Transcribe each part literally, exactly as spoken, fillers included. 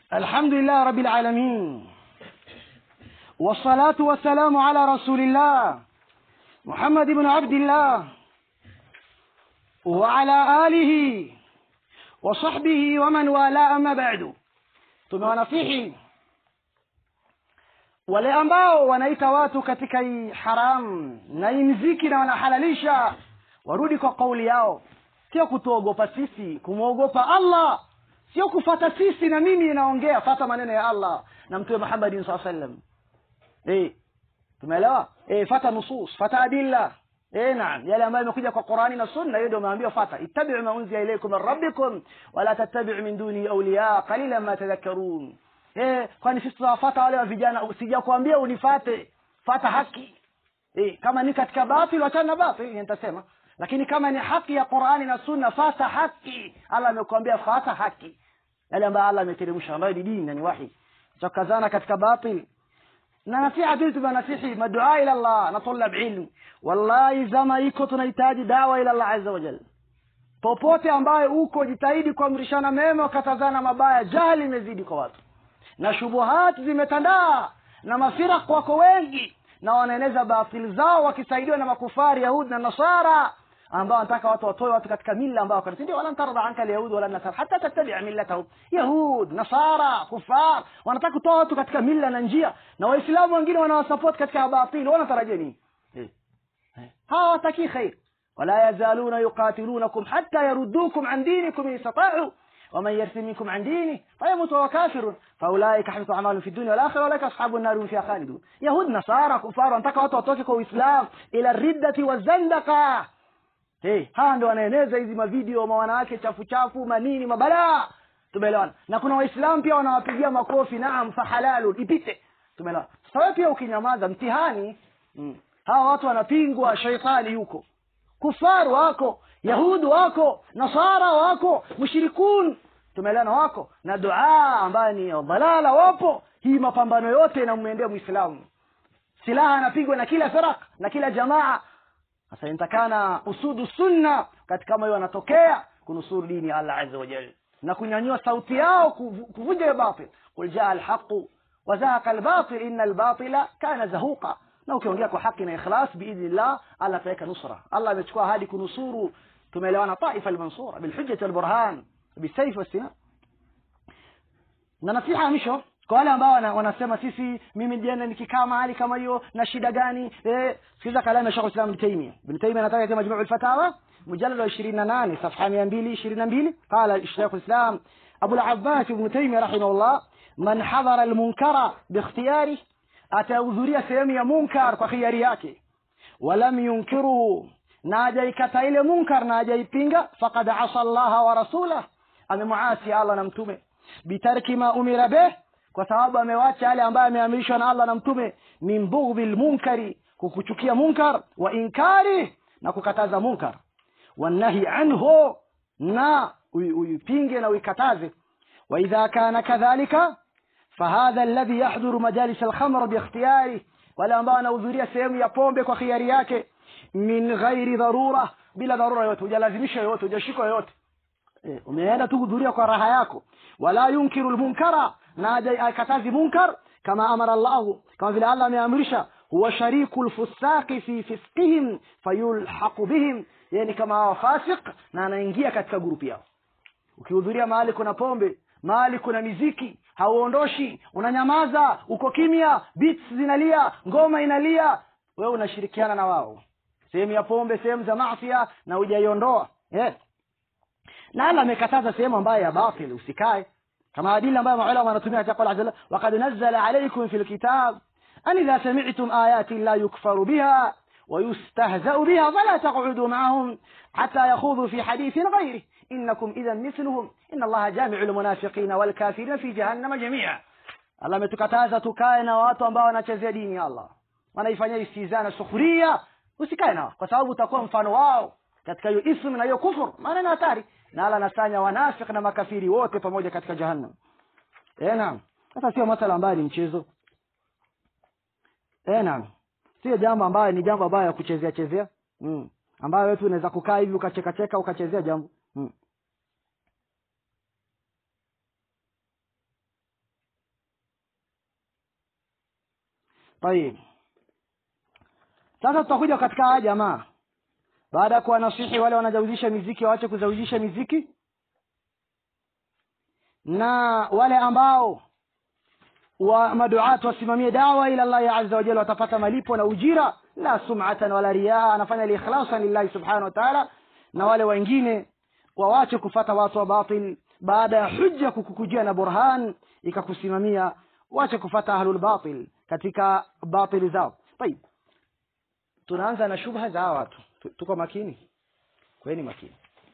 الحمد لله رب العالمين، والصلاة والسلام على رسول الله محمد بن عبد الله وعلى آله وصحبه ومن والاه. أما بعد, tumewanasihi wale ambao wanaita watu katika hii haram na hii mziki na wanahalalisha warudi kwa kauli yao, sio kutuogopa sisi, kumuogopa Allah, sio kufuata sisi na mimi naongea, fuata maneno ya Allah na Mtume Muhammad sallallahu alaihi wasallam. Eh, tumeelewa? Eh, fuata nusus, fuata adilla. Eh, naam, yale ambayo yamekuja kwa Qur'ani na Sunna, hiyo ndio maambiwa fuata. Ittabi'u ma unzila ilaykum min rabbikum wa la tattabi'u min duni awliya qalilan ma tadhakkarun. Eh, kwani sisi tunafuata wale wa vijana? Sijakwambia unifate, fuata haki. Eh, kama ni katika batil achana na batil, nitasema. Lakini kama ni haki ya Qur'ani na Sunna, fuata haki. Allah amekwambia fuata haki. Yale ambayo Allah ameteremsha, ambayo ni dini na ni wahi. Tukazana katika batil. Na nasiha bintu banasihi madua ila Allah na tulab ilm. Wallahi zama iko tunahitaji dawa ila Allah azza wa jalla. Popote ambaye uko jitahidi kuamrishana mema ukatazana mabaya. Jahili imezidi kwa watu na shubuhat zimetandaa na mafiraq wako wengi na wanaeneza batil zao wakisaidiwa na makufari Yahudi na Nasara ambao wanataka watu watoe watu katika mila ambao kwa ndio wala tarda anka Yahudi wala Nasara hata tattabi' millatahum. Yahud, Nasara, kufar wanataka kutoa watu katika mila na njia, na waislamu wengine wanawasupport katika batil. Wanatarajia nini? eh hawa taki khair. wala yazaluna yuqatilunakum hatta yaruddukum an dinikum in istata'u ومن يرتد منكم عن دينه فيموت وهو كافر فاولئك حبطت اعمالهم في الدنيا والاخره واولئك اصحاب النار هم فيها خالدون. يهود نصارى كفار wanataka watu watoke kwa Uislamu ila riddati wazandaka. Eh, hawa ndio wanaeneza hizi mavideo ma wanawake chafu chafu manini mabala. Tumeelewana? Na kuna waislamu pia wanawapigia makofi, naam fa halalu ipite. Tumeelewana? Sasa pia ukinyamaza mtihani. mm. Hawa watu wanapingwa, shaitani yuko, kufaru wako, Yahudi wako, Nasara wako, mushrikun tumelana wako, na dua ambayo ni dhalala wapo. Hii mapambano yote inamwendea Muislamu, silaha anapigwa na kila firaq na kila jamaa. Sasa intakana usudu sunna katika kama hiyo wanatokea kunusuru dini Allah azza wa jalla na kunyanyua sauti yao kuvunja batil. Qul jaa al-haqq wa zahaqa al-batil inna al-batila kana zahuqa. Na ukiongea kwa haki na ikhlas biidhnillah Allah ataweka nusra. Allah amechukua ahadi kunusuru. Tumeelewana? Taifa al-mansura bil hujjati wal burhan bisayf was-sina. Na nasiha misho kwa wale ambao wanasema sisi mimi jana nikikaa mahali kama hiyo na shida gani? Eh, sikiza kalamu ya Sheikh Islam Ibn Taymiyyah. Ibn Taymiyyah anataka katika Majmu' al-Fatawa mujallad ishirini na nane safha mia mbili ishirini na mbili قال Sheikh Islam Abu al-Abbas Ibn Taymiyyah rahimahullah, man hadara al-munkara bi ikhtiyari, atahudhuria sehemu ya munkar kwa khiari yake, walam yunkiru, na hajaikata ile munkar na hajaipinga, faqad asa Allah wa rasulahu, amemuasi Allah na mtume, bitarki ma umira bih, kwa sababu amewacha yale ambayo ameamrishwa na Allah na mtume, min bughdil munkari, kukuchukia munkar, wa inkari, na kukataza munkar, wanahi anhu, na uipinge na uikataze. Wa idha kana kadhalika fahadha alladhi yahduru majalis al-khamr bi ikhtiyari, wala ambao anahudhuria sehemu ya pombe kwa khiari yake, min ghairi dharura, bila dharura yote, hujalazimisha yote, hujashika yote, eh, umeenda tu kuhudhuria kwa raha yako. Wala yunkiru al-munkara, na akatazi munkar, kama amara Allah, kama vile Allah ameamrisha, huwa sharikul fusaqi fi fisqihim fayulhaqu bihim, yani kama fasiq na anaingia katika grupu yao. Ukihudhuria mahali kuna pombe, mahali kuna miziki, hauondoshi, unanyamaza, uko kimya, beats zinalia, ngoma inalia, wewe unashirikiana na wao sehemu ya pombe, sehemu za maafia, na hujaiondoa. eh na Allah amekataza sehemu ambayo ya batil usikae, kama adila ambayo maulama wanatumia katika qala azza wa qad nazzala alaykum fil kitab an idha sami'tum ayati la yukfaru biha wa yustahza'u biha fala taq'udu ma'ahum hatta yakhudhu fi hadithin ghayrihi innakum idhan mithluhum inna Allaha jami'ul munafiqina wal kafirina fi jahannama jami'a. Allah ametukataza tukae na watu ambao wanachezea dini ya Allah, wanaifanyia istihza na sukhria. Usikae nao kwa sababu utakuwa mfano wao katika hiyo ismu na hiyo kufur, maana ni hatari. Na Allah anasanya wanafiki na makafiri wote pamoja katika jahannam. Eh, naam. Sasa sio masala ambayo ni mchezo. Eh, naam. Sio jambo ambayo ni jambo ambayo ya kuchezea chezea. Mm. Ambayo wewe unaweza kukaa hivi ukacheka cheka ukachezea jambo. Mm. طيب sasa tutakuja katika haya jamaa baada ya kuwanasihi wale wanazaujisha miziki waache kuzaujisha miziki na wale ambao wa maduat wasimamie dawa ila Allah azza wa jalla watapata malipo na ujira la sum'atan wala riyaa anafanya li-ikhlasan lillahi subhanahu wa ta'ala na wale wengine waache kufuata watu wa batil baada ya hujja kukukujia na burhan ikakusimamia waache kufuata ahlul batil katika batil zao. طيب tunaanza na shubha za watu. Tuko makini? Kweni makini.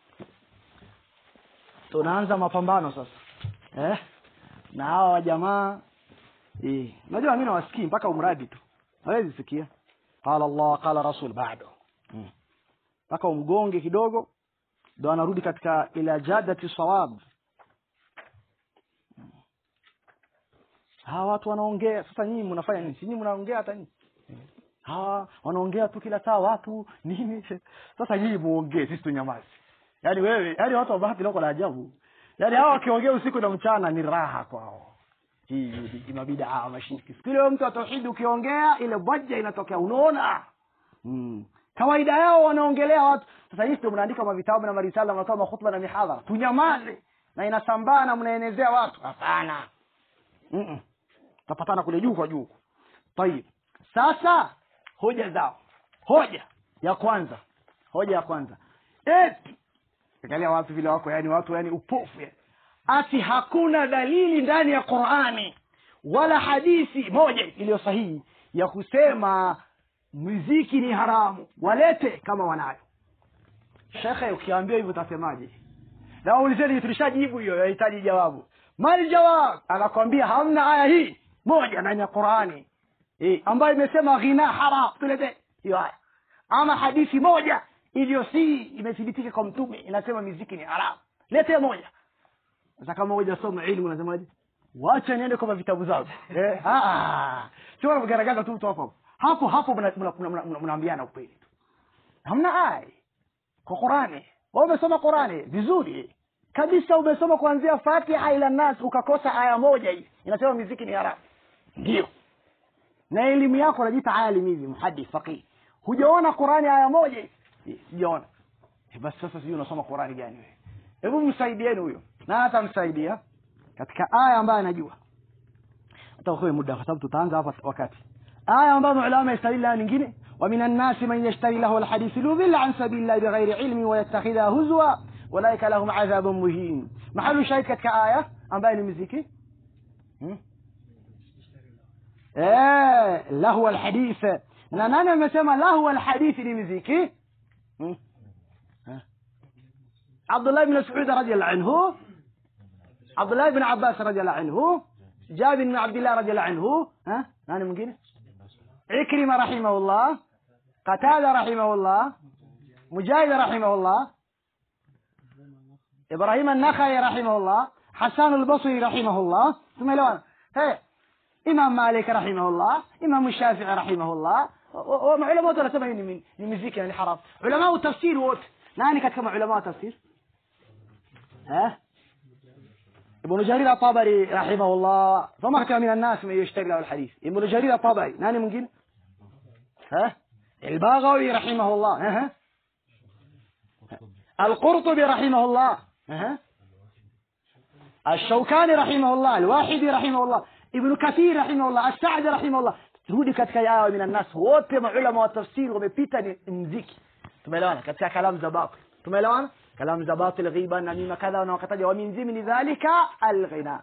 Tunaanza mapambano sasa. Eh? Na hawa jamaa eh, unajua mimi nawasikii mpaka umradi tu. Hawezi sikia. Qala Allah qala Rasul bado. Hmm. Mpaka umgonge kidogo ndio anarudi katika ila jadati sawab. Hmm. Hawa watu wanaongea sasa nyinyi mnafanya nini? Nyinyi mnaongea hata nini? Ha, wanaongea tu kila saa watu nini? Sasa nyinyi muongee sisi tunyamaze. Yaani wewe, yaani watu wabaki loko la ajabu. Yaani hao wakiongea usiku na mchana ni raha kwao. Hii ni mabida mashiriki. Sikile mtu wa tauhid ukiongea ile bajja inatokea unaona. Mm. Kawaida yao wanaongelea watu. Sasa hivi ndio mnaandika mavitabu na marisala mnatoa makhutba na mihadhara. Tunyamaze na inasambaa na mnaenezea watu. Hapana. Mhm. Tapatana kule juu kwa juu. Tayeb. Sasa hoja zao. Hoja ya kwanza. Hoja ya kwanza. Eti angalia watu vile wako yani watu yani upofu yani. Ati hakuna dalili ndani ya Qur'ani wala hadithi moja iliyo sahihi ya kusema muziki ni haramu. Walete kama wanayo. Shekhe ukiambia hivyo utasemaje? Na ulizeni tulishajibu hiyo yahitaji jawabu. Mali jawab anakuambia hamna aya hii moja ndani ya Qur'ani eh ambayo imesema ghina haram tulete hiyo aya. Ama hadithi moja iliyo si imethibitika kwa mtume inasema muziki ni haramu. Lete moja. Sasa kama moja soma elimu unasemaje? Waacha niende kwa vitabu zao. Eh ah. Sio mgaragaza tu mtu hapo. Hapo hapo mnaambiana ukweli tu. Hamna aya kwa Qur'ani. Wewe umesoma Qur'ani vizuri. Kabisa umesoma kuanzia Fatiha ila Nas ukakosa aya moja hii. Inasema muziki ni haramu. Ndio. Na elimu yako unajiita alim hivi muhaddith faqih. Hujaona Qur'ani aya moja hii? Sijaona. Eh basi sasa sijui unasoma Qur'ani gani wewe? Hebu msaidieni huyo. Na hata msaidia katika aya ambayo anajua. Hata kwa muda kwa sababu tutaanza hapa wakati. Aya ambayo ulama yastadilla nyingine wa minan nasi man yashtari lahu alhadith lidhilla an sabilillahi bighairi ilmi wa yattakhidha huzwa walaika lahum adhabun muhin. Mahalu shahid katika aya ambayo ni muziki. Hmm? Eh lahu alhadith. Na nani amesema lahu alhadith ni muziki? Hmm? عبد الله بن مسعود رضي الله عنه عبد الله بن عباس رضي الله عنه جابر بن عبد الله رضي الله عنه ها ناني ممكن عكرمة رحمه الله قتادة رحمه الله مجاهد رحمه الله إبراهيم النخعي رحمه الله حسان البصري رحمه الله ثم لون هي إمام مالك رحمه الله إمام الشافعي رحمه الله وعلماء دول سبعين من المزيكا يعني حرام علماء التفسير ووت ناني كما علماء التفسير ها ابن جرير الطبري رحمه الله فما كان من الناس من يشتري له الحديث ابن جرير الطبري ناني ممكن ها الباغوي رحمه الله ها القرطبي رحمه الله ها الشوكاني رحمه الله الواحدي رحمه الله ابن كثير رحمه الله السعدي رحمه الله هودي katika yao من الناس wote maulama wa tafsiri wamepita ni mziki. Tumeelewana katika kalam za batil. Tumeelewana kalam za batil ghiba na mima kadha na wakataja wa min zimni dhalika alghina.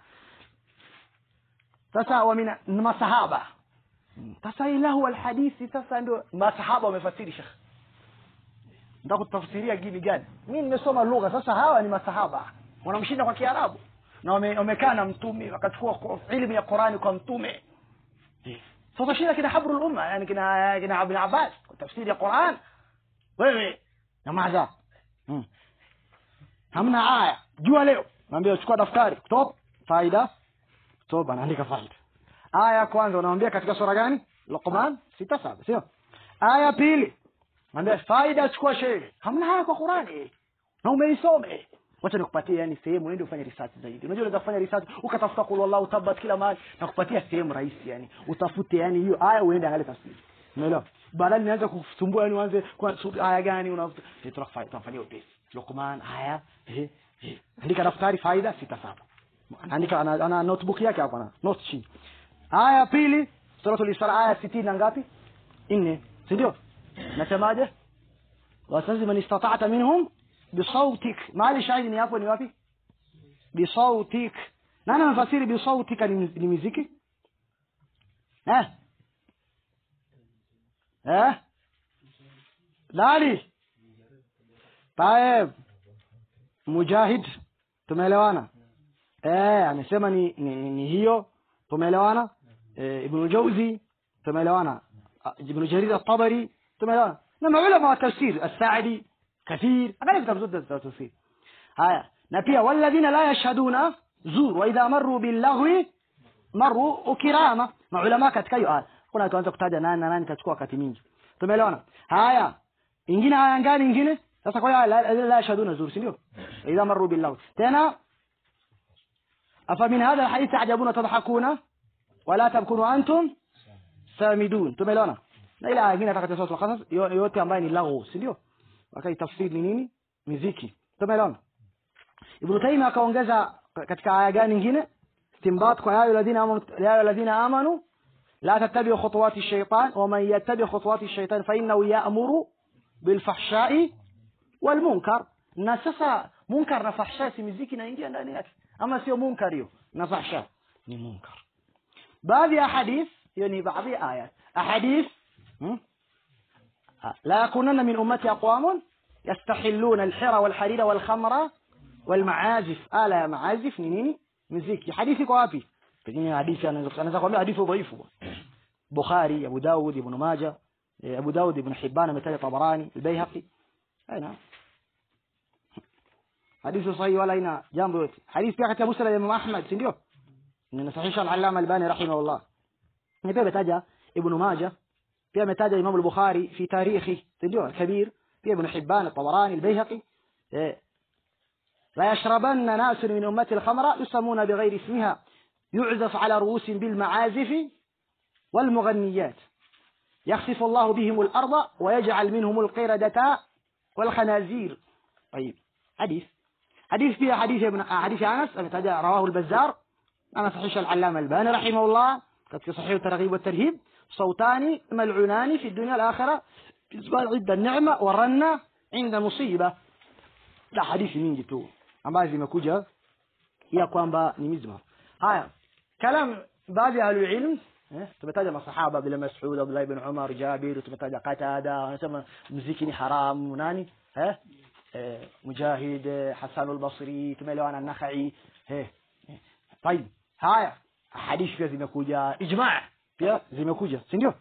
Sasa wa min masahaba. Sasa ilahu alhadithi sasa ndio masahaba wamefasiri shekh. Ndio kutafsiria gini gani? Mimi nimesoma lugha sasa hawa ni masahaba. Wanamshinda kwa Kiarabu. Na wamekaa na mtume wakachukua elimu ya Qur'ani kwa mtume. Sasa shida kina habrul umma yani kina kina Ibn Abbas tafsiri ya Qur'an. Wewe na maza hmm. hamna aya jua leo naambia chukua daftari kutoa faida toba naandika faida aya kwanza unaambia katika sura gani Luqman sita saba sio aya pili naambia faida chukua shehe hamna aya kwa Qur'ani na umeisome wacha nikupatie yani sehemu uende ufanye research zaidi. Unajua unaweza kufanya research ukatafuta qul wallahu tabat kila mahali na kupatia sehemu rahisi yani. Utafute yani hiyo aya uende angalia tafsiri. Unaelewa? Badala nianze kusumbua yani uanze kwa aya gani unafuta. Tutafanya tutafanyia upesi. Luqman aya eh eh. Andika daftari faida sita saba. Anaandika ana, ana notebook yake hapo na note chini. Aya pili suratul Isra aya sitini na ngapi? nne. Si ndio? Nasemaje? Wasazi man istata'ta minhum bisautik. Mahali shahidi ni hapo ni wapi? Bisautik. Nani anafasiri bisautika ni, ni muziki? Eh? Eh? Dali. Taib. Mujahid. Tumeelewana? Eh, amesema ni, ni, ni hiyo. Tumeelewana? Eh, Ibn Jawzi. Tumeelewana? Ibn Jarir al-Tabari. tumeelewana na maulama wa tafsir as-Sa'di kathir angalia vitabu zote za tafsir haya na pia walladhina la yashhaduna zur wa idha marru bil lahwi marru kirama maulama katika hiyo aya kuna tuanza kutaja nani na nani kachukua wakati mingi tumeelewana haya ingine haya ngani ingine sasa kwa hiyo la, la yashhaduna zur ndio idha marru bil lahwi tena afa min hadha al-hadith ta'jabuna tadhakuna wala tabkunu antum samidun tumeelewana na ile nyingine nataka tusome qasas yote ambayo ni laghu si ndio wakai tafsiri ni nini muziki tumeelewana Ibn Taymiyyah akaongeza katika aya gani nyingine istinbat kwa ya alladhina amanu ya alladhina amanu la tattabi'u khutuwati ash-shaytan wa man yattabi' khutuwati ash-shaytan fa innahu ya'muru bil fahsha'i wal munkar na sasa munkar na fahsha si muziki inaingia ndani yake ama sio munkar hiyo na fahsha ni munkar baadhi ya hadith hiyo ni baadhi ya aya ahadith لا يكونن من أمتي أقوام يستحلون الحرى والحرير والخمر والمعازف آلة معازف نيني مزيكي حديثي كوابي فجيني حديثي أنا أنا أقول حديث ضعيف بخاري أبو داود ابن ماجه أبو داود ابن حبان مثل طبراني البيهقي أين حديث صحيح ولا هنا جنبه حديث بيحكي أبو سلمة إمام أحمد سنديو إن صحيح العلامة الباني رحمه الله نبي بتاجا ابن ماجه pia ametaja Imam al-Bukhari fi tarikhi ndio kabir pia Ibn Hibban al-Tabarani al-Bayhaqi la yashrabanna nas min ummati al-khamra yusamuna bighayri ismiha yu'zaf ala ru'us bil ma'azif wal mughanniyat yakhsifu Allah bihim al-ardha wa yaj'al minhum al-qiradata wal khanazir طيب حديث حديث فيها حديث ابن حديث أنس ametaja رواه البزار أنا صحيح العلامة الباني رحمه الله في صحيح الترغيب والترهيب صوتان ملعونان في الدنيا الآخرة إثبات عند النعمة ورنا عند مصيبة لا حديث mingi tu ambazo zimekuja ya kwamba ni mizma haya kalam baadhi ya ilmu eh tumetaja masahaba bila Mas'ud Abdullah ibn Umar Jabir tumetaja Qatada wanasema muziki ni haram nani eh Mujahid Hasan al-Basri tumeelewana an-Nakhai eh طيب haya hadithi pia zimekuja ijma' pia zimekuja si ndio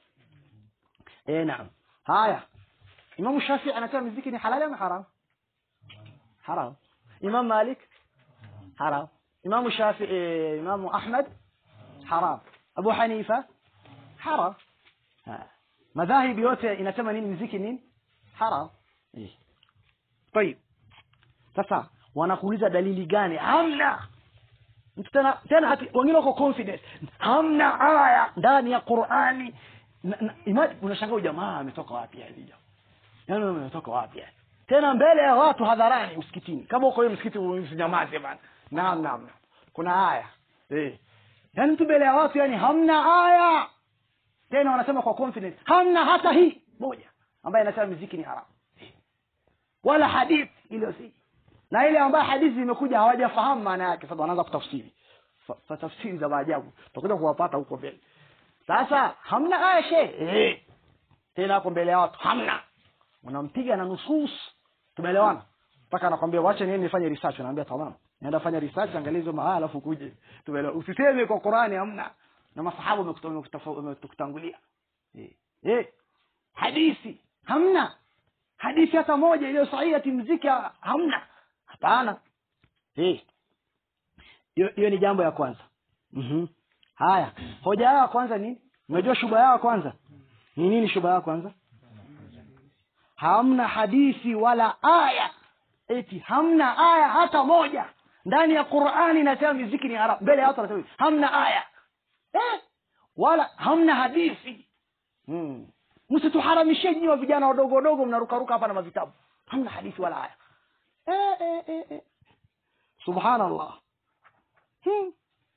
eh naam haya Imam Shafi'i anasema muziki ni halal ama haram haram Imam Malik haram Imam Shafi'i Imam Ahmad haram Abu Hanifa haram madhahib yote inasema nini muziki nini haram eh طيب sasa wanakuuliza dalili gani hamna tena tena wengine wako confident hamna aya ndani ya Qur'ani imani unashangaa jamaa ametoka wapi hivi yani ametoka wapi tena mbele ya watu hadharani msikitini kama uko hiyo msikiti usinyamaze bana naam naam kuna aya eh yani mtu mbele ya watu yani hamna aya tena wanasema kwa confidence hamna hata hii moja ambayo inasema muziki ni haram wala hadith ile si na ile ambayo hadithi imekuja hawajafahamu maana yake sasa wanaanza kutafsiri fa tafsiri za maajabu tutakuja kuwapata huko mbele sasa hamna aya shehe eh tena hapo mbele ya watu hamna unampiga na nusus tumeelewana mpaka anakuambia wacha niende nifanye research anaambia tamam nenda fanya research angalia hizo mahala alafu kuje tumeelewa usiseme kwa Qur'ani hamna na masahaba wamekutangulia eh eh hadithi hamna hadithi hata moja ile sahihi muziki hamna hapana eh hiyo ni jambo ya kwanza mhm haya hoja yao kwanza ni unajua shuba yao kwanza ni nini shuba yao kwanza hamna hadithi wala aya eti hamna aya hata moja ndani ya Qur'ani inasema muziki ni haram. Mbele ya watu wanasema hamna aya. Eh? Wala hamna hadithi. Mm. Msituharamishie nyinyi vijana wadogo wadogo mnaruka ruka hapa na mavitabu. Hamna hadithi wala aya. Eh eh eh, eh. Subhanallah. Hmm.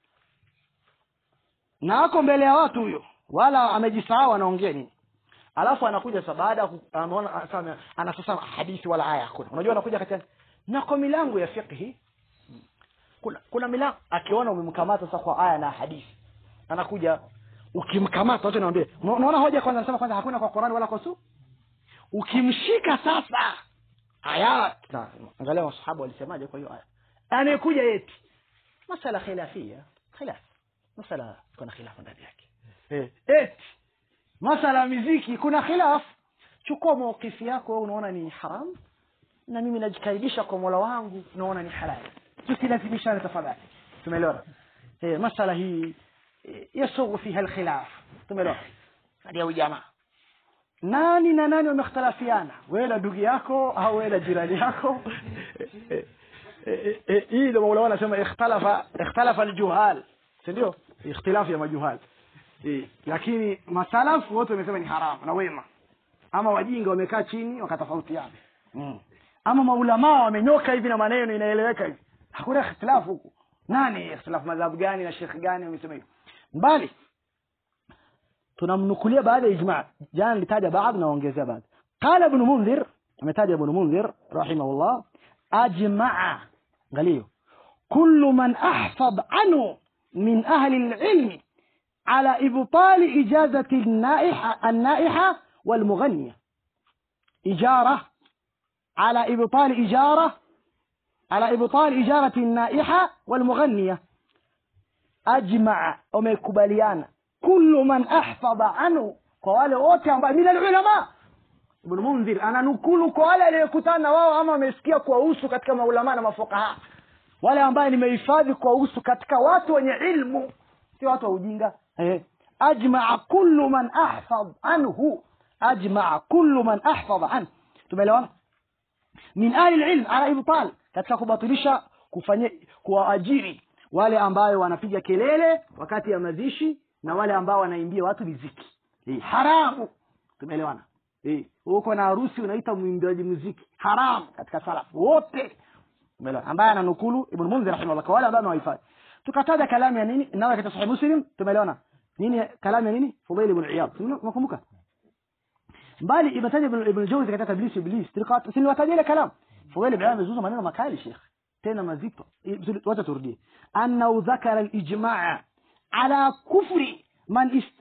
Na ako mbele ya watu huyo wala amejisahau anaongea nini. Alafu anakuja sabaada anaona asema anasema hadithi wala aya hakuna. Unajua anakuja katika na kwa milango ya fiqh kuna kuna milango akiona umemkamata sasa kwa aya na hadithi. Anakuja ukimkamata wote naambia unaona hoja kwanza anasema kwanza hakuna kwa Qur'an wala kwa Sunna. Ukimshika sasa aya angalia masahaba walisemaje kwa hiyo aya. Anayekuja eti masala khilafia khilaf masala kuna khilaf ndani yake. Eh eti masala muziki kuna khilaf. Chukua mawqifi yako unaona ni haram na mimi najikaidisha kwa Mola wangu naona ni halali. Tusilazimishane tafadhali. Tumeelewana? Eh masala hii yasughu fiha alkhilaf. Tumeelewana? Ndio jamaa. Nani na nani wamekhtalafiana? Wewe na ndugu yako au wewe na jirani yako? Hii ndio Mola anasema ikhtalafa ikhtalafa aljuhal. Ndio? Ikhtilaf ya majuhal. Eh lakini masalafu wote wamesema ni haram na wema. Ama wajinga wamekaa chini wakatofautiana. Mm. Ama maulama wamenyoka hivi na maneno inaeleweka hivi. Hakuna ikhtilaf huko. Nani ikhtilaf madhhabu gani na sheikh gani wamesema hivyo? Mbali tunamnukulia baada ya ijma'. Jana nilitaja baadhi na ongezea baadhi. Qala ibn Mundhir, ametaja ibn Mundhir rahimahullah, ajma'a angalia kullu man ahfad anhu min ahli al-ilm ala ibtal ijazati an-naiha an-naiha wal-mughniya. Ijara على إبطال إجارة على إبطال إجارة النائحة والمغنية. أجمع ومكبليان كل من أحفظ عنه قال wote ambao من العلماء. Ibn Mundhir ananukulu kwa wale aliyekutana wao ama amesikia kwa usu katika maulama na mafuqaha wale ambao nimehifadhi kwa usu katika watu wenye ilmu si watu wa ujinga. Eh ajma'a kullu man ahfaz anhu ajma'a kullu man ahfaz anhu. Tumeelewana? Min ahli alilm ala ibtal katika kubatilisha kufanya kuajiri wale ambao wanapiga kelele wakati ya mazishi na wale ambao wanaimbia watu muziki. Eh haramu. Tumeelewana? Eh uko na harusi unaita muimbaji muziki haram katika salaf wote. Tumeelewana? Ambaye ananukulu Ibn Mundhir rahimahullah wala ambao wanahifadhi. Tukataja kalamu ya nini? Nawa katika Sahih Muslim. Tumeelewana? Nini kalamu ya nini? Fudail ibn Iyad. Tunakumbuka? Mbali imetaja Ibn Jawzi katika Tablis Iblis tirqat siniwataja ile kalam Fudail ibn Iyad amezuza maneno makali Sheikh tena mazito. Wacha turudie anna dhakara al-ijma' ala kufri man ist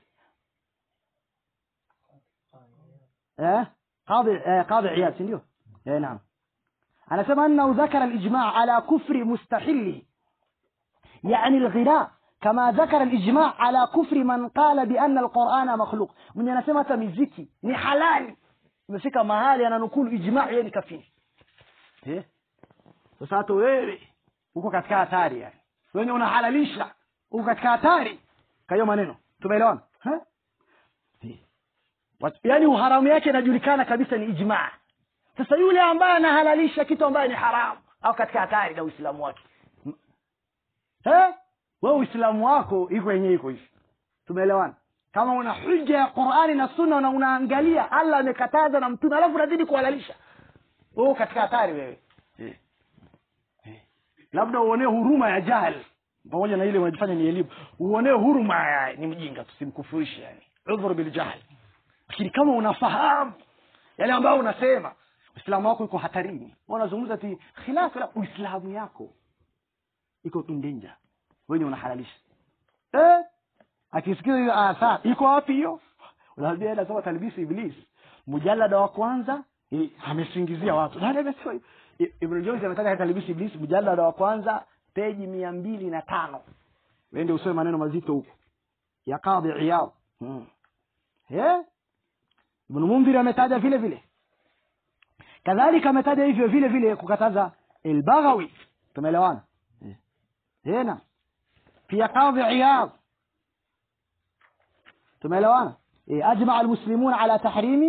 eh qadi qadi Iyad ndio eh naam anasema anna dhakara al-ijma' ala kufri mustahili يعني الغناء كما ذكر الإجماع على كفر من قال بأن القرآن مخلوق. من ينسمة مزيكي ni halali umefika mahali ananukulu ijma' yeye ni kafiri. Eh sasa hata wewe uko katika hatari yani wewe unahalalisha uko katika hatari kwa hiyo maneno. Tumeelewana? Eh yani uharamu yake inajulikana kabisa ni ijma'. Sasa yule ambaye anahalalisha kitu ambaye ni haramu au katika hatari na Uislamu wake. Eh wewe Uislamu wako iko yenyewe iko hivi. Tumeelewana? Kama una hujja ya Qur'ani na Sunna na unaangalia Allah amekataza na mtume alafu unazidi kuhalalisha wewe katika hatari wewe. Eh. Eh. Labda uone huruma ya jahil pamoja na ile unajifanya ni elimu. Uone huruma ya ni mjinga tusimkufurishe yani. Udhur bil jahl. Lakini kama unafahamu yale ambayo unasema Uislamu wako uko hatarini. Unazungumza ti khilafu la Uislamu yako iko in danger. Wewe unahalalisha. Eh? Akisikia hiyo asa iko wapi hiyo? Unaambia ila soma Talbis Iblis. Mujallada wa kwanza eh, amesingizia watu. Nani amesema Ibn Jawzi ametaka Talbis Iblis mujallada wa kwanza peji mia mbili na tano. Wewe ndio usome maneno mazito huko. Ya Qadhi Iyad. Hmm. Eh? Ibn Mundhir ametaja vile vile. Kadhalika ametaja hivyo vile vile kukataza al-Baghawi. Tumeelewana? Eh. Hena. Pia Qadhi Iyad. Tumeelewana? Eh ajma' al-muslimun ala tahrimi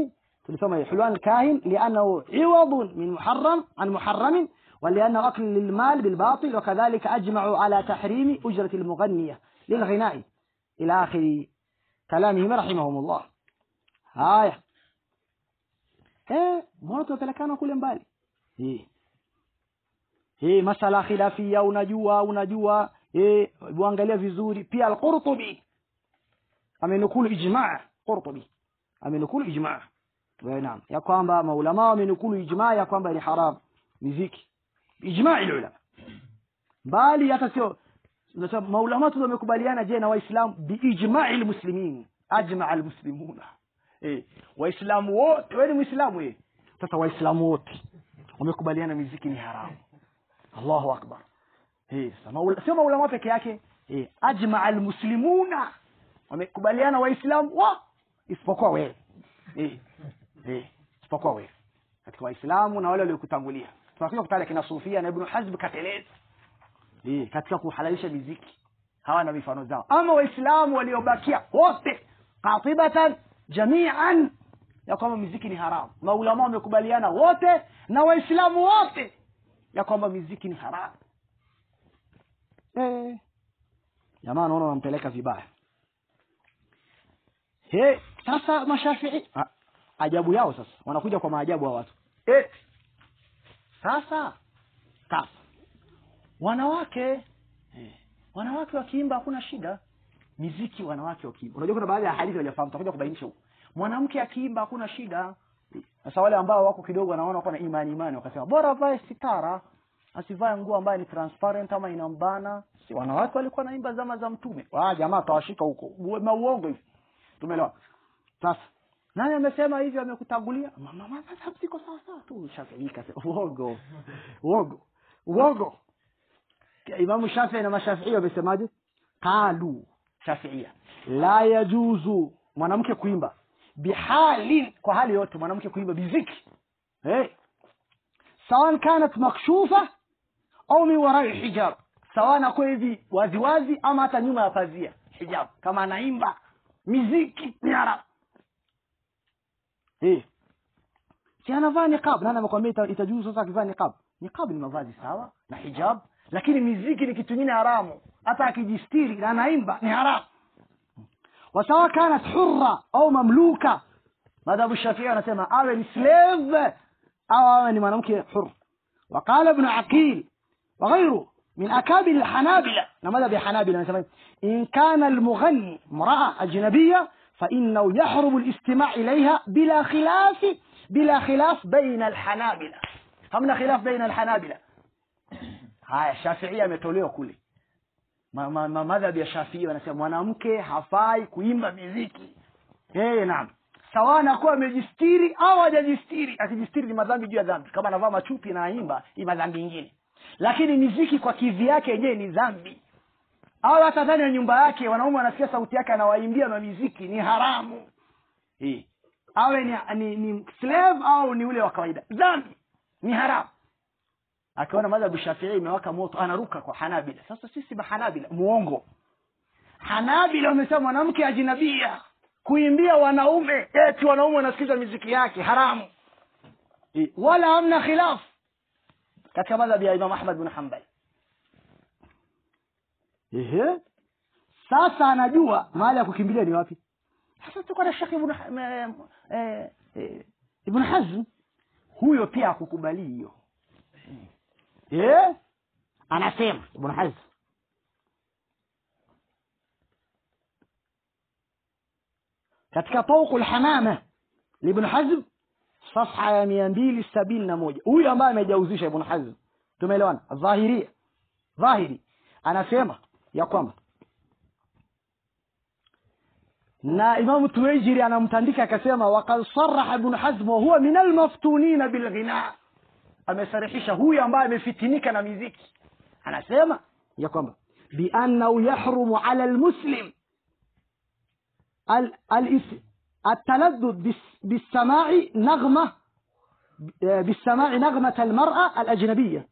tulisema hulwan al-kahin li'annahu 'iwad min muharram an muharram ولأنه أكل للمال بالباطل وكذلك أجمعوا على تحريم أجرة المغنية للغناء إلى آخر كلامهم رحمهم الله. هاي eh mbona tunapelekana kule mbali eh eh masala khilafia unajua unajua eh uangalia vizuri pia al-Qurtubi amenukulu ijma' Qurtubi amenukulu ijma' naam ya kwamba maulama wamenukulu ijma' ya kwamba ni haram muziki ijma' ulama bali hata sio maulama tu wamekubaliana je na waislamu bi ijma' almuslimin ajma' almuslimuna eh waislamu wote wewe ni muislamu eh sasa waislamu wote wamekubaliana muziki ni haramu. Allahu akbar. eh sio maulama peke yake eh ajma' almuslimuna wamekubaliana waislamu wa isipokuwa wewe eh eh isipokuwa wewe katika waislamu na wale waliokutangulia tunakuja kutale kina Sufia na Ibn Hazm kateleza eh katika kuhalalisha muziki hawa na mifano zao. Ama waislamu waliobakia wote qatibatan jami'an ya kwamba muziki ni haramu. Maulama wamekubaliana wote na waislamu wote ya kwamba muziki ni haramu. eh jamaa naona wanampeleka vibaya. He sasa Mashafii ajabu yao sasa wanakuja kwa maajabu hao watu. Eh sasa sasa wanawake eh wanawake wakiimba hakuna shida. Muziki wanawake wakiimba. Unajua kuna baadhi ya hadithi hawajafahamu tutakuja kubainisha huko. Mwanamke akiimba hakuna shida. Sasa wale ambao wako kidogo wanaona kwa na imani imani wakasema bora vae sitara asivae nguo ambayo ni transparent ama inambana. Si wanawake walikuwa naimba zama za mtume. Ah jamaa tawashika huko. Mauongo hivi. Tumeelewa. Sasa nani amesema hivi amekutangulia? Mama mama sasa siko sawa sawa tu Shafi'i kasema uongo. Uongo. Uongo. Imam Shafi'i na Mashafi'i wamesemaje? Qalu Shafi'ia la yajuzu mwanamke kuimba bihalin kwa hali yote mwanamke kuimba muziki eh sawa kanat makshufa au min wara'i hijab sawa na kwa hivi wazi wazi ama hata nyuma ya pazia hijab kama anaimba muziki ni haram eh kiana vaa niqab nani amekwambia itajuzu sasa kivaa niqab? Niqab ni mavazi sawa na hijab lakini muziki ni kitu kingine haramu hata akijistiri na anaimba ni haramu. وسواء كانت حرة أو مملوكة مذهب الشافعي anasema awe ni slave au awe ni mwanamke huru. وقال ابن عقيل وغيره من أكابر الحنابلة مذهب الحنابلة anasema إن كان المغني امرأة أجنبية فإنه يحرم الاستماع إليها بلا خلاف بلا خلاف بين الحنابلة. همنا خلاف بين الحنابلة. هاي الشافعية ametolewa kule ma, ma, ma madhhabi ya Shafii wanasema mwanamke hafai kuimba muziki. Eh naam. Sawa na kuwa amejistiri au hajajistiri. Akijistiri ni madhambi juu ya dhambi. Kama anavaa machupi na aimba ni madhambi nyingine. Lakini muziki kwa kivi yake yenyewe ni dhambi. Au hata ndani ya nyumba yake wanaume wanasikia sauti yake anawaimbia na muziki ni haramu. Eh. Awe ni, ni, ni slave au ni ule wa kawaida. Dhambi ni haramu. Akiona madhhabu Shafi'i imewaka moto anaruka kwa Hanabila. Sasa sisi Hanabila muongo. Hanabila wamesema mwanamke ajinabia kuimbia wanaume eti wanaume wanasikiza muziki yake haramu. E, wala hamna khilaf katika madhhabu ya Imam Ahmad bin Hanbal. Ehe. Sasa anajua mahali ya kukimbilia ni wapi. Sasa tuko na Sheikh Ibn eh, eh, Ibn Hazm huyo pia akukubali hiyo. eh anasema Ibn Hazm katika Tawqul Hamama Ibn Hazm safha ya mia mbili sabini na moja huyu ambaye amejauzisha Ibn Hazm tumeelewana dhahiri dhahiri anasema ya kwamba na Imam Tuwaijiri anamtandika akasema waqad sarraha Ibn Hazm wa huwa min al-maftunin bil ghina amesarihisha huyu ambaye amefitinika na muziki anasema ya kwamba bi annahu yahrumu ala al-muslim التلذذ بالسماع نغمة بالسماع نغمة المرأة الأجنبية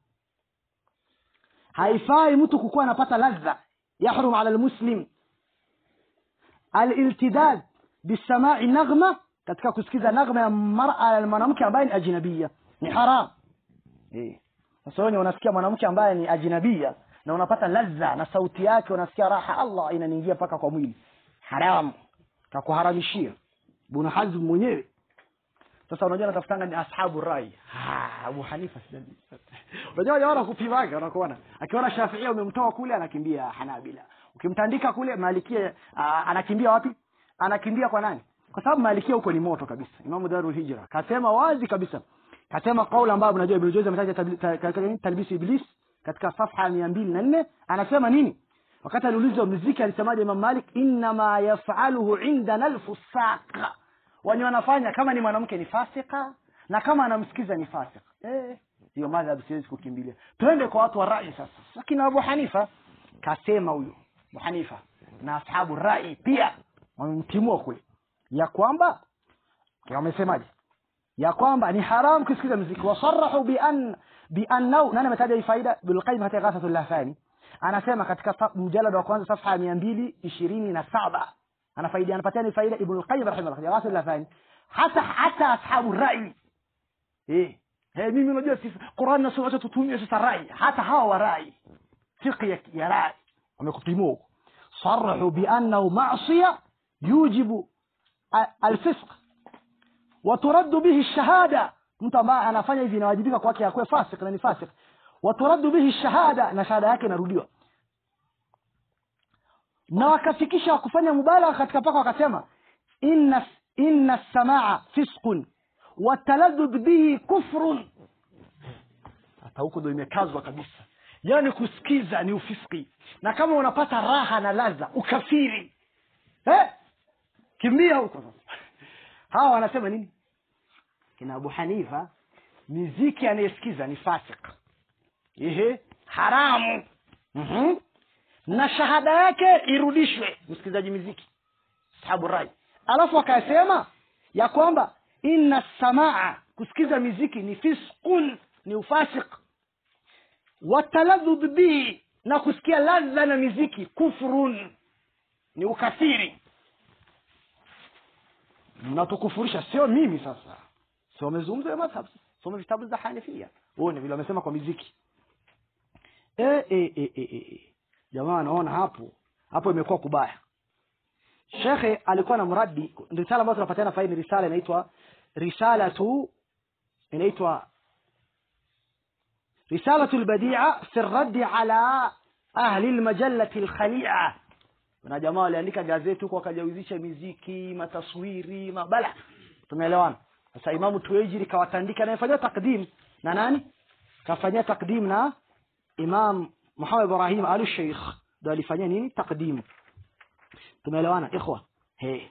haifai mtu kukuwa anapata ladha yahrum ala almuslim الالتذاذ بالسماع نغمة katika kusikiza nagma ya mar'a mwanamke ambaye ni ajnabia ni haram. Eh. Sasa wewe unasikia mwanamke ambaye ni ajnabia na unapata ladha na sauti yake unasikia raha, Allah inaniingia paka kwa mwili. Haram. Kakuharamishia. Ibn Hazm mwenyewe. Sasa unajua natafutanga ni ashabu rai. Ah, Abu Hanifa sidani. Unajua yeye kupimanga unakuona. Akiona Shafi'i umemtoa kule anakimbia Hanabila. Ukimtandika kule Malikia anakimbia wapi? Anakimbia kwa nani? Kwa sababu Malikia huko ni moto kabisa. Imam Darul Hijra kasema wazi kabisa. Kasema kauli ambayo unajua Ibn Jawzi ametaja talbisi iblis katika safha mia mbili na nne anasema nini? Wakati aliulizwa muziki alisemaje Imam Malik, inna ma yaf'aluhu indana al-fusaq. Wani wanafanya kama ni mwanamke ni fasika na kama anamsikiza ni fasika. Eh, hiyo madhhabu siwezi kukimbilia. Twende kwa watu wa rai sasa. Lakini Abu Hanifa kasema huyo Abu Hanifa na ashabu rai pia wamemtimua kule ya kwamba wamesemaje? Ya kwamba ni haram kusikiza muziki. Wasarrahu bi an bi annahu nani ametaja hii faida bil qayyim hata ghasatul lahfani. Anasema katika mjalada wa kwanza safha mia mbili ishirini na saba ana faida anapatia ni faida Ibn al-Qayyim rahimahullah ghasatul lahfani hata hata ashabu rai. Eh, hey, mimi unajua sisi Qur'an na sunna tutumie sasa rai, hata hawa wa rai fiqh ya rai wamekutimua. Sarrahu bi annahu ma'siyah yujibu al-fisq wa turaddu bihi ash-shahada. Mtu ambaye anafanya hivi inawajibika kwake akwe fasik na ni fasik. Wa turaddu bihi ash-shahada, na shahada yake inarudiwa. Na wakafikisha kufanya mubalagha katika paka wakasema inna inna as-samaa fisqun wa taladdud bihi kufrun. Hata huko ndio imekazwa kabisa. Yaani kusikiza ni ufiski. Na kama unapata raha na ladha ukafiri. Eh? Kimbia huko sasa. Hawa wanasema nini? Kina Abu Hanifa muziki anayesikiza ni fasik. Ehe, haramu. Mhm. Na shahada yake irudishwe msikizaji muziki. Sahabu rai. Alafu akasema ya kwamba inna samaa kusikiza muziki ni fisqun, ni ufasik. Wa taladdud bi, na kusikia ladha na muziki kufrun, ni ukafiri. Mnatukufurisha sio mimi sasa. Sio mezungumzo ya madhhab. Soma vitabu za Hanafia. Uone vile wamesema kwa muziki. Eh eh eh eh eh. Jamaa naona hapo. Hapo imekuwa kubaya. Shekhe alikuwa na mradi, risala ambayo tunapatiana faida, risala inaitwa risala tu inaitwa risalatu al-badi'a fi ar-radd ala ahli al-majallati al-khali'a. Na jamaa waliandika gazeti huko wakajawizisha muziki, mataswiri, mabala. Tumeelewana? Sasa Imamu Tuwaijiri kawatandika na yafanyia takdim na nani? Kafanyia takdim na Imam Muhammad Ibrahim al-Sheikh. Ndio alifanyia nini? Takdim. Tumeelewana ikhwa? He.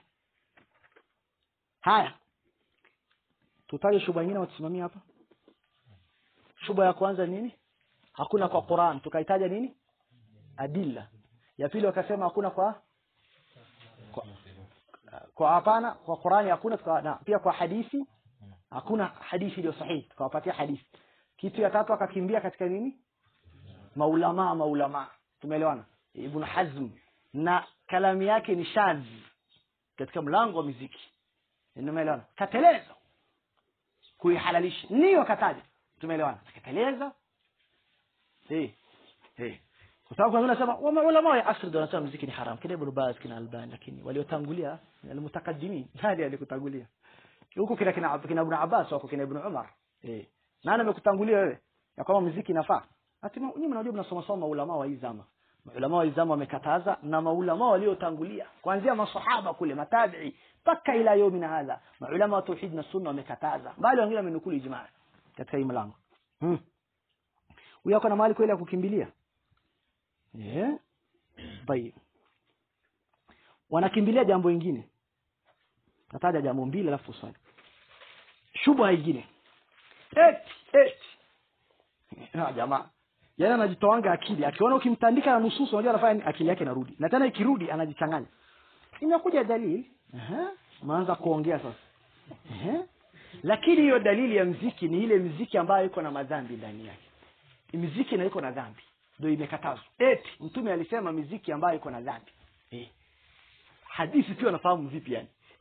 Haya. Tutaje shuba nyingine watusimamia hapa? Shuba ya kwanza nini? Hakuna kwa Qur'an. Tukaitaja nini? Adilla. Ya pili wakasema hakuna kwa kwa, kwa hapana kwa Qur'ani hakuna kwa, na pia kwa hadithi hakuna hadithi iliyo sahihi, tukawapatia hadithi. Kitu ya tatu akakimbia katika nini? Maulama maulama. Tumeelewana? Ibn Hazm na kalamu yake ni shadh katika mlango wa muziki. Tumeelewana? Kateleza kuihalalisha ndio kataja. Tumeelewana? Kateleza eh eh kwa sababu wao wanasema wa maulama wa asr ndio wanasema muziki ni haram. Kile Ibn Baz kina Albani, lakini waliotangulia almutakaddimin hadi alikutangulia huko kila kina kina Ibn Abbas wako kina Ibn Umar. Eh, nani amekutangulia wewe ya kama muziki inafaa? Ati nyinyi mnajua mnasoma soma maulama wa izama. Maulama wa izama wamekataza, na maulama waliotangulia kuanzia masahaba kule matabi'i mpaka ila yomina hadha maulama wa tauhid na sunna wamekataza, bali wengine wamenukuli ijmaa katika hii mlango. Hmm. Huyo ako na mali kweli ya kukimbilia. Eh? Bai. Wanakimbilia jambo lingine. Nataja jambo mbili alafu swali. Shubha nyingine. Eti eti. Na jamaa. Yaani anajitoanga akili. Akiona ukimtandika na nususu unajua anafanya akili yake inarudi. Na tena ikirudi anajichanganya. Inakuja dalili. Aha. Maanza kuongea sasa. Aha. Lakini hiyo dalili ya muziki ni ile muziki ambayo iko na madhambi ndani yake. Muziki na iko na dhambi. Ndio imekatazwa. Eti mtume alisema muziki ambayo iko na dhambi. Eh. Hadithi pia unafahamu vipi yani?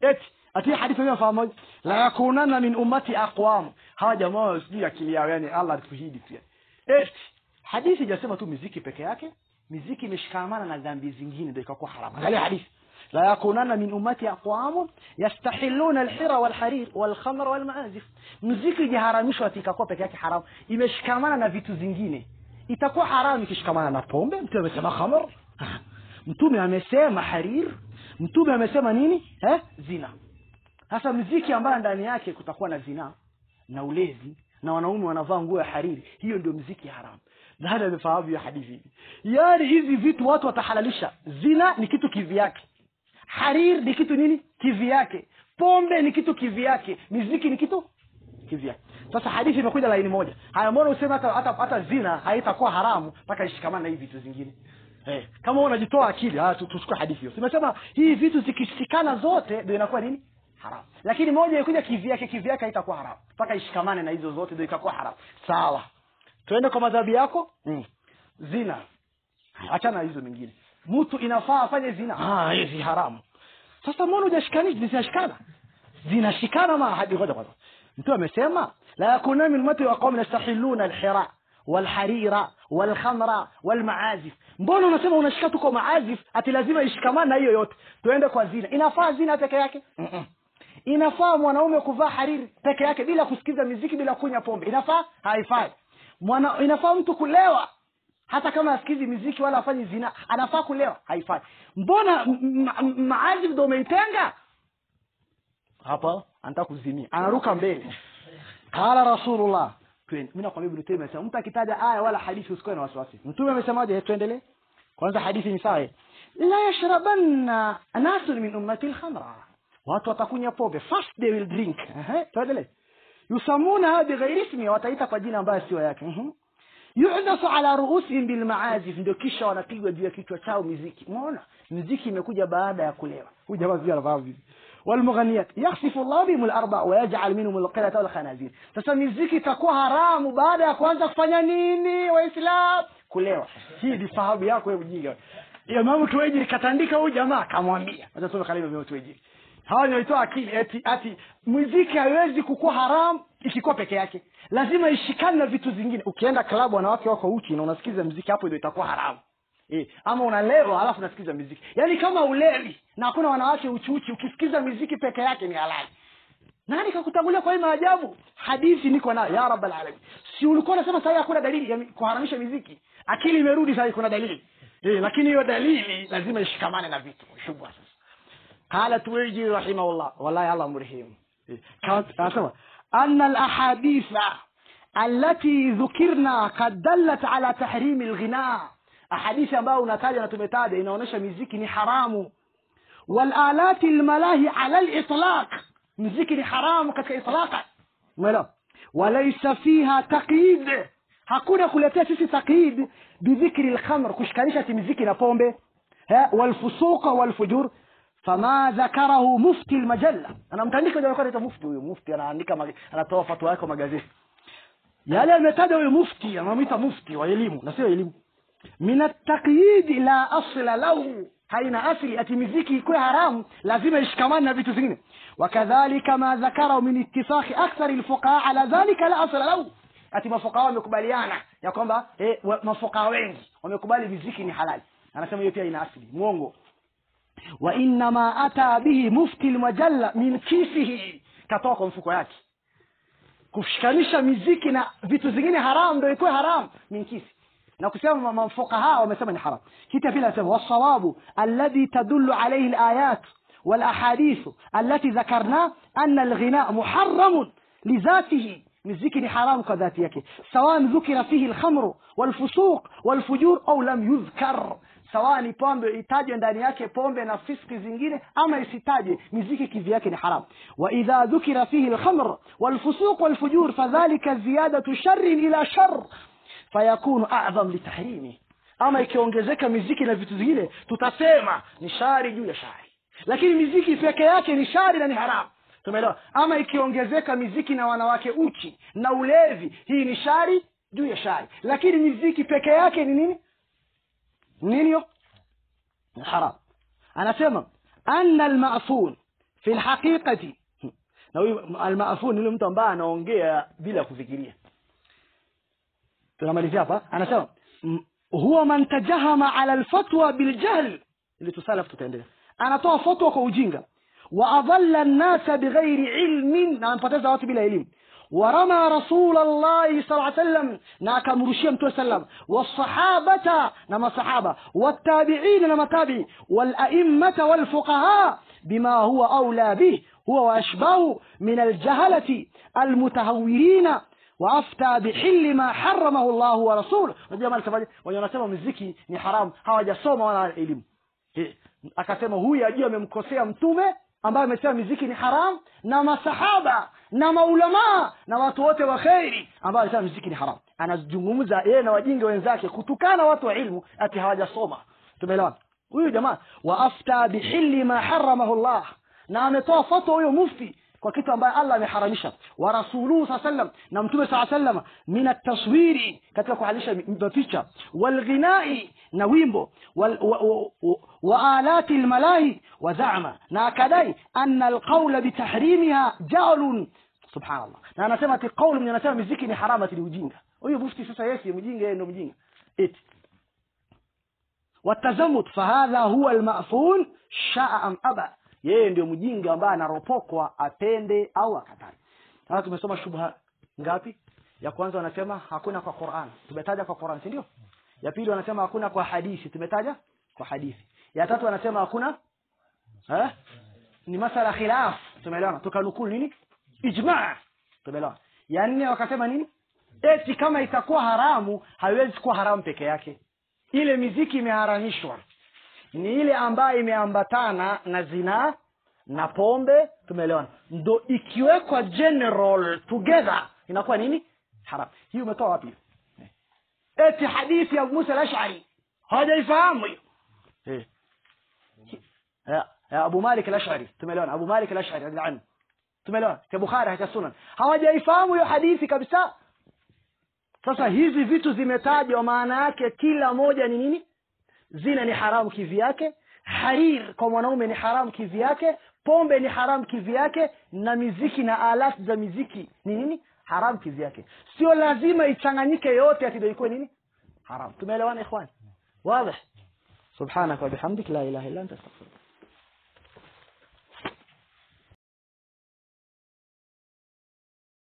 eti ati hadithi hiyo fahamu la yakunana min ummati aqwam hawa jamaa usijui akili yao yani Allah atuhidi pia eti hadithi hajasema tu muziki peke yake muziki imeshikamana na dhambi zingine ndio ikakuwa haramu angalia hadithi la yakunana min ummati aqwam yastahilluna alhira walharir walkhamr walmaazif muziki jiharamishwa ikakuwa peke yake haramu imeshikamana na vitu zingine itakuwa haramu ikishikamana na pombe mtume amesema khamr mtume amesema harir mtume amesema nini eh zina sasa muziki ambayo ndani yake kutakuwa na zina na ulezi na wanaume wanavaa nguo ya hariri hiyo ndio muziki haramu ndio nimefahamu ya hadithi yani hizi vitu watu watahalalisha zina ni kitu kivi yake harir ni kitu nini kivi yake pombe ni kitu kivi yake muziki ni kitu kivi yake sasa hadithi imekuja laini moja haya mbona useme hata hata, hata zina haitakuwa haramu mpaka ishikamane na hivi vitu vingine eh kama unajitoa akili ah tuchukue hadithi hiyo tumesema hii vitu zikishikana zote ndio inakuwa nini haramu lakini moja ikuja kivi yake kivi yake haitakuwa haramu mpaka ishikamane na hizo zote ndio itakuwa haramu sawa tuende kwa madhabi yako mm. zina achana hizo mingine mtu inafaa afanye zina ah hizi haramu sasa mbona hujashikani zinashikana zinashikana ma hadi ngoja kwanza mtu amesema la yakuna min ummati wa qawmin yastahilluna alhira walharira walkhamra walmaazif mbona unasema unashika tu kwa maazif ati lazima ishikamane na hiyo yote tuende kwa zina inafaa zina peke yake mm -mm. inafaa mwanaume kuvaa hariri peke yake bila kusikiza muziki bila kunywa pombe inafaa haifai mwana inafaa mtu kulewa hata kama asikizi muziki wala afanye zina anafaa kulewa haifai mbona maazif ndio umeitenga hapa anataka kuzimia anaruka mbele qala rasulullah mimi nakwambia Ibn Taymiyyah amesema mtu akitaja aya wala hadithi usikoe na wasiwasi mtume amesemaje tuendelee kwanza hadithi ni sawa la yashrabanna anasun min ummati al-khamra watu watakunywa pombe first they will drink eh tuendelee yusamuna bighairi ismi wataita kwa jina ambayo sio yake mhm yu'dasu ala ru'usihim bil ma'azif ndio kisha wanapigwa juu ya kichwa chao muziki umeona muziki imekuja baada ya kulewa huyu jamaa pia anafahamu hivi والمغنيات يخسف الله بهم الاربع ويجعل منهم القردة والخنازير sasa muziki itakuwa haramu baada ya kuanza kufanya nini waislamu kulewa hii ni fahamu yako wewe mjinga Imam Tuwaijiri katandika huyu jamaa akamwambia acha tusome kalima Imam Tuwaijiri hawa ni waitoa akili eti ati muziki haiwezi kukua haramu ikikuwa peke yake lazima ishikane na vitu zingine ukienda klabu wanawake wako uchi na unasikiza muziki hapo ndio itakuwa haramu eh ama unalewa alafu unasikiza muziki yani kama ulevi na hakuna wanawake uchuchi ukisikiza muziki peke yake ni halali nani kakutangulia kwa hii maajabu hadithi niko nayo ya rabbal alamin si ulikuwa unasema sasa hakuna dalili ya kuharamisha muziki akili imerudi sasa kuna dalili eh lakini hiyo dalili lazima ishikamane na vitu shubha sasa qala Tuwaijiri rahimahullah wallahi Allah mrehemu anasema anna al ahaditha allati dhukirna qad dallat ala tahrim al ghina ahadithi ambayo unataja na tumetaja inaonyesha muziki ni haramu wal alati al malahi ala al itlaq muziki ni haramu katika itlaqa umeelewa walaysa fiha taqyid hakuna kuletea sisi taqyid bidhikri al khamr kushikanisha muziki na pombe ha wal fusuq wal fujur fama dhakarahu mufti al majalla ana mtandika ndio wakati mufti huyo mufti anaandika anatoa fatwa yake magazeti yale ametaja huyo mufti anamuita mufti wa elimu na sio elimu min at-taqyid la asla lahu haina asli ati muziki ikuwe haramu lazima ishikamane na vitu vingine wakadhalika ma dhakara min ittifaq akthar al-fuqaha ala dhalika la asla lahu ati mafuqaha wamekubaliana ya kwamba eh mafuqaha wengi wamekubali muziki ni halali anasema hiyo pia ina asli muongo wa inna ma ata bihi mufti al-majalla min kisihi katoka mfuko yake kushikanisha muziki na vitu vingine haramu ndio ikuwe haramu min kisi na kusema mafuqaha wamesema ni haram kita vile anasema wasawabu alladhi tadullu alayhi alayat wal ahadith allati dhakarna anna al-ghina muharram li dhatihi muziki ni haram kwa dhati yake sawa dhukira fihi al-khamr wal fusuq wal fujur au lam yuzkar sawa ni pombe itajwe ndani yake pombe na fiski zingine ama isitaje muziki kivi yake ni haram wa idha dhukira fihi al-khamr wal fusuq wal fujur fadhalika ziyadatu sharr ila sharr fayakunu a'zam litahrimi ama ikiongezeka muziki na vitu vingine tutasema ni shari juu ya shari lakini muziki peke yake ni shari na ni haram tumeelewa ama ikiongezeka muziki na wanawake uchi na ulevi hii ni shari juu ya shari lakini muziki peke yake ni nini nini hiyo haram anasema anna al-ma'fun fi alhaqiqati. Na huyu almaafun ni mtu ambaye anaongea bila kufikiria. tunamalizia hapa, anasema huwa man tajahama ala alfatwa biljahl, ili tusalaf tutaendelea. Anatoa fatwa kwa ujinga, wa adalla an-nas bighairi ilmin, na anapoteza watu bila elimu. ورمى رسول الله صلى الله عليه وسلم ناكم رشيم تسلم والصحابة نما صحابة والتابعين نما تابعي والأئمة والفقهاء بما هو أولى به هو وأشباه من الجهلة المتهورين وأفتى بحل ما حرمه الله ورسوله. نجي ما نسمع ونسمع muziki ni haram, hawajasoma wala elimu. Akasema huyu ajua amemkosea mtume ambaye amesema muziki ni haram, na masahaba na maulama na watu wote wa khairi ambao wamesema muziki ni haram. Anazungumza yeye na wajinga wenzake kutukana watu wa ilmu ati hawajasoma. Tumeelewana? Huyu jamaa wa afta bihilli ma haramahu Allah, na ametoa fatwa huyo mufti kwa kitu ambaye Allah ameharamisha, wa rasuluhu sallallahu alayhi wasallam na mtume sallallahu alayhi wasallam min at-taswiri, katika kuhalisha picha, wal ghinai na wimbo, wal wa alati al-malahi wa za'ama, na akadai anna al-qawla bi tahrimiha ja'lun. Subhanallah. Na anasema ati kauli mwenye anasema muziki ni haramu ati ujinga. Huyo mufti sasa yeye si mjinga, yeye ndio mjinga. Eti watazamut fahadha huwa al-ma'fun sha'a am aba, yeye ndio mjinga ambaye anaropokwa apende au akatae. Sasa tumesoma shubha ngapi? Ya kwanza wanasema hakuna kwa Qur'an, tumetaja kwa Qur'an, si ndio? Ya pili wanasema hakuna kwa hadithi, tumetaja kwa hadithi. Ya tatu wanasema hakuna eh ni masala khilaf, tumeelewana, tukanukuu nini ijma', tumeelewana. Ya nne wakasema nini, eti kama itakuwa haramu haiwezi kuwa haramu peke yake, ile muziki imeharamishwa ni ile ambayo imeambatana na zina na pombe, tumeelewana, ndo ikiwekwa general together inakuwa nini haram. Hiyo umetoa wapi? Eti hadithi ya Musa al-Ash'ari hajaifahamu hiyo eh ya, ya Abu Malik al-Ash'ari, tumeelewana, Abu Malik al-Ash'ari radhiallahu, tumeelewana, kwa Bukhari hata Sunan, hawajaifahamu hiyo hadithi kabisa. Sasa hizi vitu zimetajwa, maana yake kila moja ni nini? Zina ni haramu kivyake, harir kwa mwanaume ni haramu kivyake, pombe ni haramu kivyake, na muziki na alati za muziki ni nini haramu kivyake. Sio lazima ichanganyike yote ati ndio iko nini haram. Tumeelewana ikhwan? Wazi? Subhanaka wa bihamdika la ilaha illa anta astaghfiruka.